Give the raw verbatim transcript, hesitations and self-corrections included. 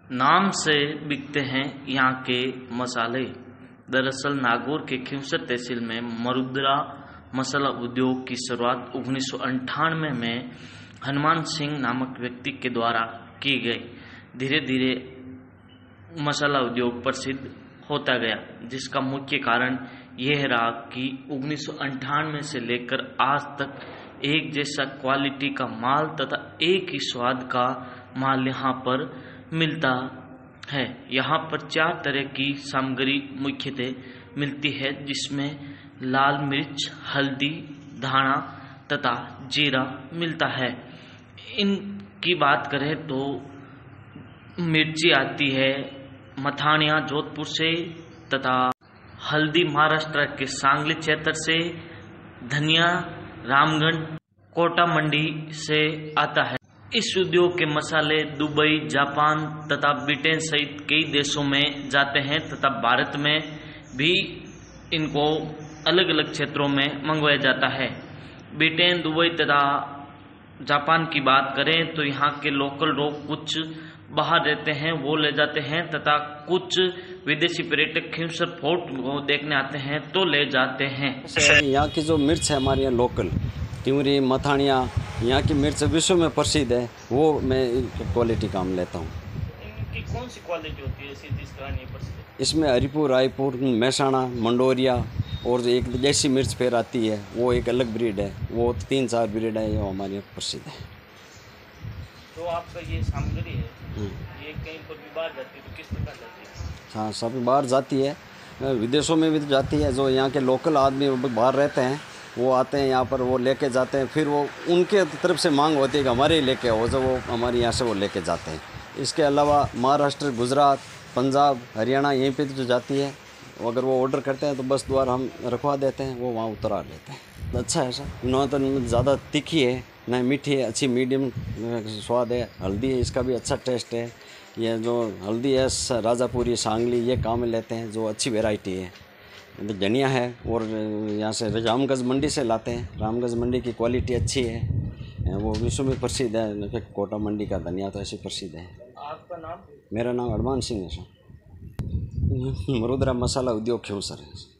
नाम से बिकते हैं यहाँ के मसाले। दरअसल नागौर के खींवसर तहसील में मरुद्रा मसाला उद्योग की शुरुआत उन्नीस सौ अंठानवे में हनुमान सिंह नामक व्यक्ति के द्वारा की गई। धीरे धीरे मसाला उद्योग प्रसिद्ध होता गया, जिसका मुख्य कारण यह रहा कि उन्नीस सौ अंठानवे से लेकर आज तक एक जैसा क्वालिटी का माल तथा एक ही स्वाद का माल यहाँ पर मिलता है। यहाँ पर चार तरह की सामग्री मुख्यतः मिलती है, जिसमें लाल मिर्च, हल्दी, धाना तथा जीरा मिलता है। इनकी बात करें तो मिर्ची आती है मथानिया जोधपुर से तथा हल्दी महाराष्ट्र के सांगली क्षेत्र से, धनिया रामगढ़ कोटा मंडी से आता है। इस उद्योग के मसाले दुबई, जापान तथा ब्रिटेन सहित कई देशों में जाते हैं तथा भारत में भी इनको अलग अलग क्षेत्रों में मंगवाया जाता है। ब्रिटेन, दुबई तथा जापान की बात करें तो यहाँ के लोकल लोग कुछ बाहर रहते हैं, वो ले जाते हैं तथा कुछ विदेशी पर्यटक खींवसर फोर्ट को देखने आते हैं तो ले जाते हैं। यहाँ की जो मिर्च है हमारे यहाँ लोकल तिवरी, मथानिया, यहाँ की मिर्च विश्व में प्रसिद्ध है, वो मैं क्वालिटी काम लेता हूँ। इनकी कौन सी क्वालिटी होती है ऐसी जिस कारण ये प्रसिद्ध है? इसमें हरिपुर, रायपुर, महसाणा, मंडोरिया और एक जैसी मिर्च फिर आती है, वो एक अलग ब्रीड है। वो तीन चार ब्रीड है, वो हमारे यहाँ प्रसिद्ध है। तो आपका ये सामग्री है, ये कहीं पर भी बाहर जाती है तो किस प्रकार जाती है? हाँ, सब बाहर जाती है, विदेशों में भी तो जाती है। जो यहाँ के लोकल आदमी बाहर रहते हैं वो आते हैं यहाँ पर, वो लेके जाते हैं, फिर वो उनके तरफ से मांग होती है कि हमारे ही लेके आओ, जो वो हमारे यहाँ से वो लेके जाते हैं। इसके अलावा महाराष्ट्र, गुजरात, पंजाब, हरियाणा यहीं पे जो जाती है, अगर वो ऑर्डर करते हैं तो बस द्वारा हम रखवा देते हैं, वो वहाँ उतरा लेते हैं। अच्छा है सर, ना तो ज़्यादा तीखी है ना मीठी है, अच्छी मीडियम स्वाद है। हल्दी है, इसका भी अच्छा टेस्ट है। ये जो हल्दी है राजापुरी, सांगली, ये काम में लेते हैं, जो अच्छी वेराइटी है। धनिया है और यहाँ से रामगंज मंडी से लाते हैं। रामगंज मंडी की क्वालिटी अच्छी है, वो विश्व में प्रसिद्ध है। कोटा मंडी का धनिया तो ऐसे प्रसिद्ध है। आपका नाम? मेरा नाम हनुमान सिंह है सर। मरुद्रा मसाला उद्योग खींवसर है।